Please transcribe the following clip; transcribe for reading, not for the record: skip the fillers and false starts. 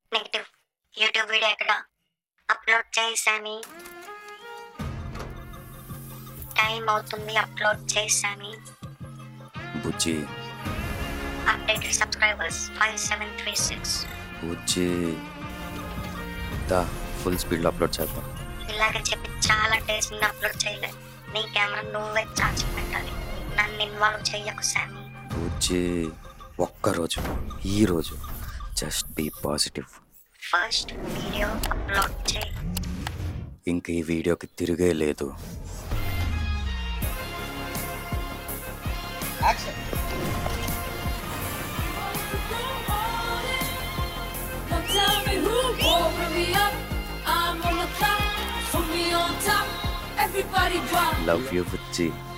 Negative. YouTube video ఎక్కడ upload చేశాను. Time అవుతుంది, అప్లోడ్ చేశాను. బుజ్జి అప్డేటెడ్ సబ్స్క్రైబర్స్ 5736. బుజ్జి దా ఫుల్ స్పీడ్లో అప్లోడ్ చేద్దాం. ఇలాగ చెప్పి చాలా డేస్ నుండి అప్లోడ్ చేయలేదు. నీ కెమెరా నువ్వే ఛార్జింగ్ పెట్టాలి. నన్ను ఇన్వాల్వ్ చెయ్యకు శామీ. బుజ్జి ఒక్కరోజు ఈరోజు just be positive. First video upload చేయి. ఇంక ఈ వీడియోకి తిరిగే లేదు. Tell me who will bring me up. I'm on the top, put me on top. Everybody drop. Love you Bujji.